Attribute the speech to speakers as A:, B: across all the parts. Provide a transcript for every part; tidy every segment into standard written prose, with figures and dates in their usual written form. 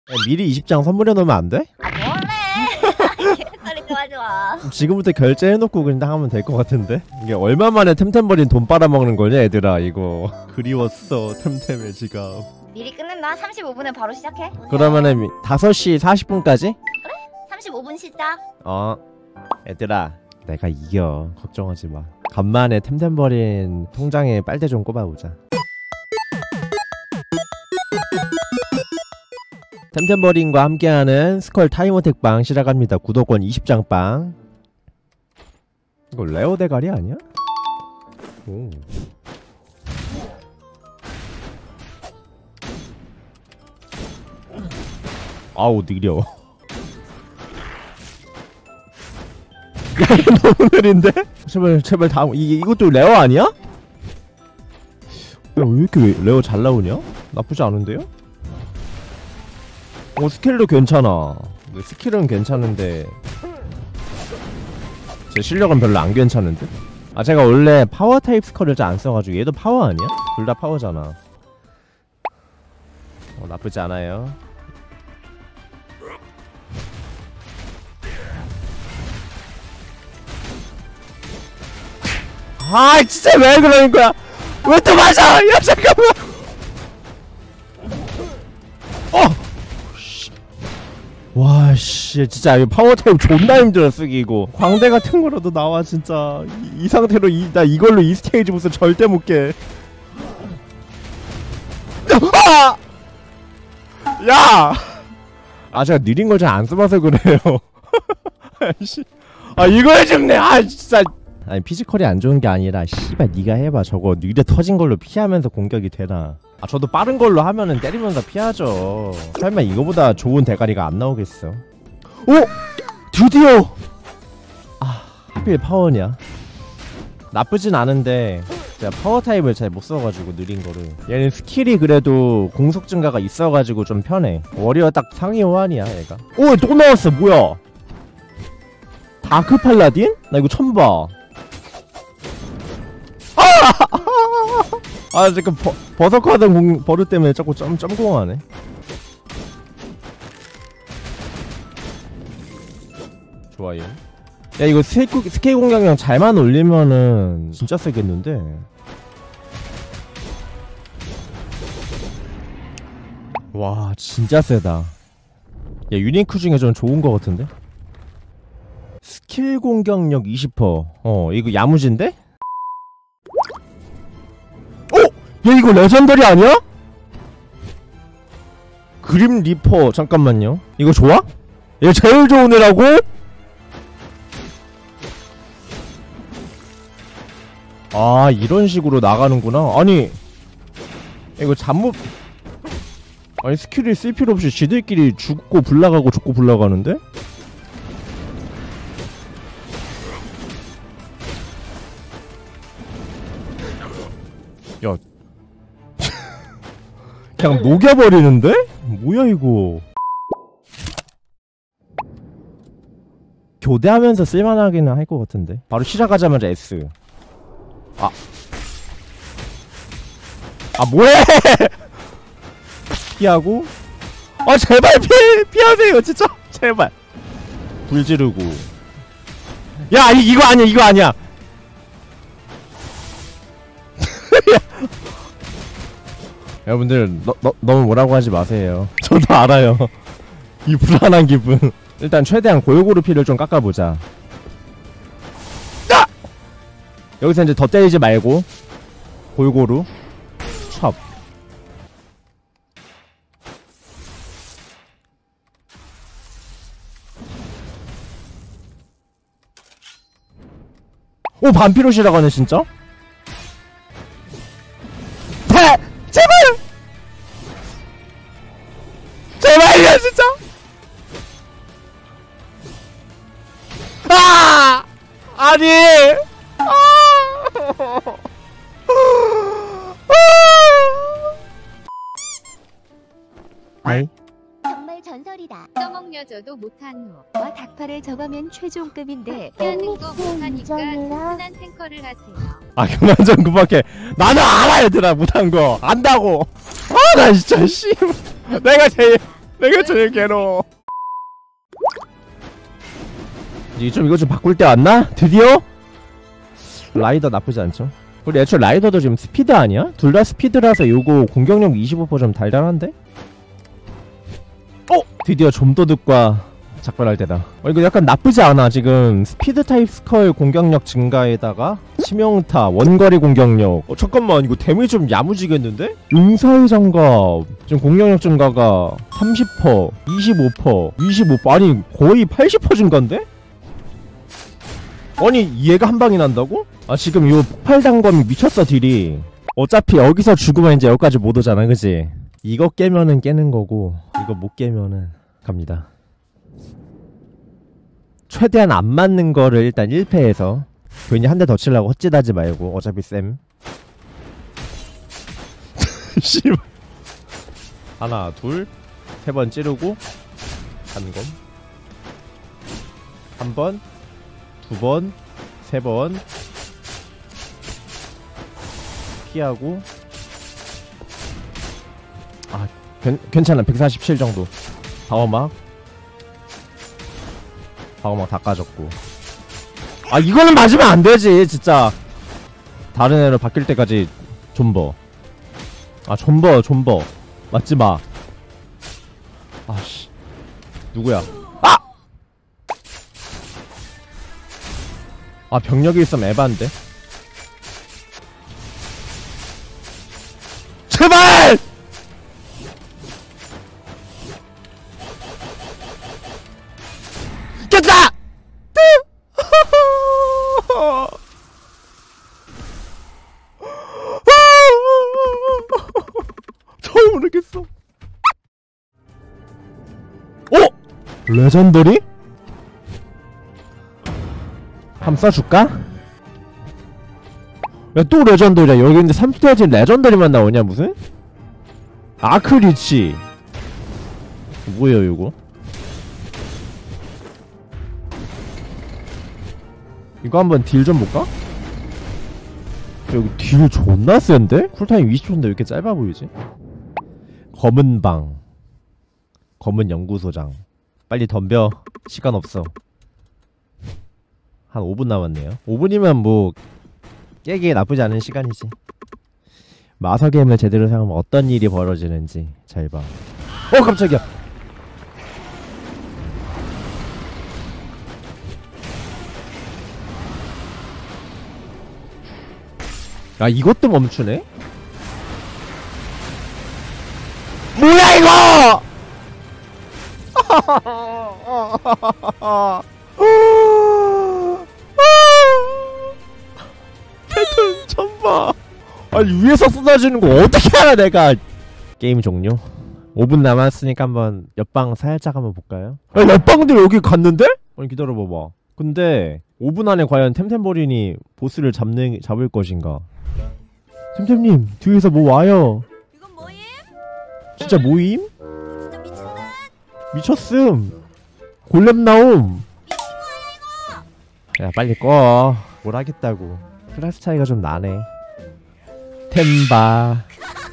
A: 미리 20장 선물해 놓으면 안 돼?
B: 아 뭐래? 개소리 좀 하지 마.
A: 지금부터 결제해놓고 그냥 하면 될 것 같은데? 이게 얼마만에 템템버린 돈 빨아먹는 거냐 얘들아 이거. 그리웠어 템템의 지갑.
B: 미리 끝낸다. 35분에 바로 시작해.
A: 그러면은 5시 40분까지?
B: 35분 시작.
A: 얘들아 내가 이겨. 걱정하지 마. 간만에 템템버린 통장에 빨대 좀 꼽아보자. 템템버린과 함께하는 스컬 타임어택 빵 시작합니다. 구독권 20장 빵. 이거 레어 대가리 아니야? 오. 아우 느려. 야 이거 너무 느린데? 제발 다음 이것도 레어 아니야? 야 왜 이렇게 레어 잘 나오냐? 나쁘지 않은데요? 스킬도 괜찮아. 스킬은 괜찮은데 제 실력은 별로 안 괜찮은데? 아 제가 원래 파워 타입 스컬을 잘 안 써가지고 얘도 파워 아니야? 둘 다 파워잖아. 나쁘지 않아요. 아 진짜 왜 그러는 거야? 왜 또 맞아? 야 잠깐만. 와씨 진짜 이거 파워타입 존나 힘들어 쓰기. 이거 광대 같은 거라도 나와 진짜. 이 상태로 나 이걸로 이 스테이지 무슨 절대 못 깨. 야! 아 제가 느린 걸 잘 안 써봐서 그래요. 아 이걸 죽네. 아 진짜. 아니 피지컬이 안 좋은 게 아니라 씨발 니가 해봐. 저거 느려 터진 걸로 피하면서 공격이 되나. 아 저도 빠른 걸로 하면은 때리면서 피하죠. 설마 이거보다 좋은 대가리가 안 나오겠어. 오! 드디어! 아 하필 파워냐. 나쁘진 않은데 제가 파워 타입을 잘 못 써가지고 느린 거를. 얘는 스킬이 그래도 공속 증가가 있어가지고 좀 편해. 워리어 딱 상위 호환이야 얘가. 오! 또 나왔어. 뭐야 다크 팔라딘? 나 이거 처음 봐. 아 지금 버섯하던 버릇 때문에 자꾸 점공하네. 좋아요. 야 이거 스케일 공격량 잘만 올리면은 진짜 세겠는데. 와 진짜 세다. 야 유니크 중에 좀 좋은 거 같은데? 스킬 공격력 20%. 이거 야무진데? 야 이거 레전더리 아니야? 그림 리퍼. 잠깐만요 이거 좋아? 얘 제일 좋은 애라고? 아 이런 식으로 나가는구나. 아니 이거 잘못. 아니 스킬을 쓸 필요 없이 지들끼리 죽고 불나가고 죽고 불나가는데? 야 그냥 녹여버리는데? 뭐야 이거. 교대하면서 쓸만하기는 할 것 같은데. 바로 시작하자마자 S. 아 뭐해. 피하고. 아 제발 피하세요 진짜 제발. 불 지르고. 야 이거 아니야 이거 아니야. 여러분들 너무 뭐라고 하지 마세요. 저도 알아요 이 불안한 기분. 일단 최대한 골고루 피를 좀 깎아보자. 여기서 이제 더 때리지 말고 골고루 첩. 오 반피로 시작하네 진짜. 제발! 제발요 진짜! 아! 아니! 아이?
C: 정말 전설이다.
D: 써먹여줘도 못한 후.
C: 와 닭팔을 저거면 최종급인데.
D: 피하는 거 못하니까 흔한 탱커를 하세요.
A: 아 그만 좀 그만해. 나는 알아 얘들아 못한 거 안다고. 아 나 진짜 씨. 내가 제일 내가 제일 괴로워. 이거 좀 바꿀 때 왔나? 드디어? 라이더 나쁘지 않죠? 우리 애초에 라이더도 지금 스피드 아니야? 둘 다 스피드라서 요거 공격력 25%좀 달달한데? 드디어 좀도둑과 작별할 때다. 이거 약간 나쁘지 않아. 지금 스피드 타입 스컬 공격력 증가에다가 치명타, 원거리 공격력. 잠깐만, 이거 데미지 좀 야무지겠는데? 응사의 장갑 지금 공격력 증가가 30%, 25%, 25%, 아니 거의 80% 증가인데? 아니 얘가 한 방이 난다고? 아 지금 요 폭발 단검이 미쳤어 딜이. 어차피 여기서 죽으면 이제 여기까지 못 오잖아, 그치? 이거 깨면은 깨는 거고 이거 못 깨면은 갑니다. 최대한 안 맞는 거를 일단 1패해서 괜히 한 대 더 치려고 헛짓하지 말고. 어차피 쌤 씨발. 하나 둘 세 번 찌르고 단검 한 번 두 번 세 번 피하고. 아 괜찮아. 147 정도. 방어막 다 까졌고. 아 이거는 맞으면 안 되지 진짜. 다른 애로 바뀔 때까지 존버. 아 존버 맞지마. 아씨 누구야. 아 병력이 있으면 에반데. 제발! 깼다! 잘 모르겠어. 레전더리? 한번 써줄까? 야 또 레전더리야. 여기 근데 3스테이지 레전더리만 나오냐 무슨? 아크리치 뭐예요 이거? 이거 한번 딜 좀 볼까? 여기 딜 존나 센데? 쿨타임 20초인데 왜 이렇게 짧아 보이지? 검은 방 검은 연구소장. 빨리 덤벼. 시간 없어. 한 5분 남았네요. 5분이면 뭐 깨기에 나쁘지 않은 시간이지. 마석임을 제대로 사용하면 어떤 일이 벌어지는지 잘 봐. 깜짝이야. 아 이것도 멈추네? 뭐야 이거! 패턴 천봐. 아니 위에서 쏟아지는 거 어떻게 알아 내가. 게임 종료. 5분 남았으니까 한번 옆방 살짝 한번 볼까요? 야 옆방들 여기 갔는데? 아니 기다려봐봐. 근데 5분 안에 과연 템템버린이 보스를 잡을 것인가? 템템님 뒤에서 뭐 와요.
B: 이건 뭐임?
A: 진짜 모임?
B: 진짜 미친데?
A: 미쳤음. 골렘 나옴. 야 빨리 꺼. 뭘 하겠다고. 클래스 차이가 좀 나네. 템바.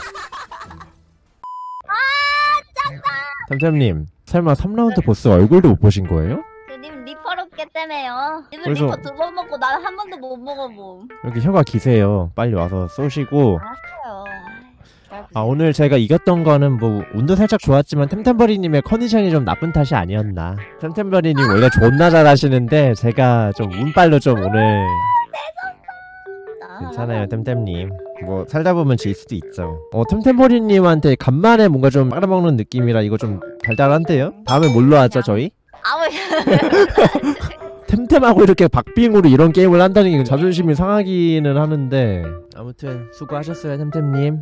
A: 템템님 설마 3라운드 보스 얼굴도 못 보신 거예요?
B: 님 리퍼 없기 때문에요. 님은
A: 그래서-
B: 리퍼 2번 먹고 난 한 번도 못 먹어봄.
A: 여기 혀가 기세요. 빨리 와서 쏘시고.
B: 알았어요.
A: 아 오늘 제가 이겼던 거는 뭐 운도 살짝 좋았지만 템템버리님의 컨디션이 좀 나쁜 탓이 아니었나. 템템버리님 원래 존나 잘하시는데 제가 좀 운빨로 좀 오늘. 괜찮아요 템템님. 뭐 살다 보면 질 수도 있죠. 템템버리님한테 간만에 뭔가 좀 빨아먹는 느낌이라 이거 좀 달달한데요? 다음에 뭘로 하죠 저희?
B: 아무
A: 템템하고 이렇게 박빙으로 이런 게임을 한다는 게 자존심이 상하기는 하는데. 아무튼 수고하셨어요 템템님.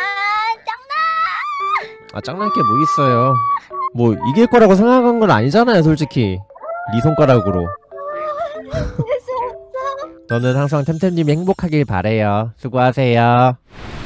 A: 짱날 게 뭐 있어요. 뭐 이길 거라고 생각한 건 아니잖아요 솔직히. 네 손가락으로. 저는 항상 템템님이 행복하길 바래요. 수고하세요.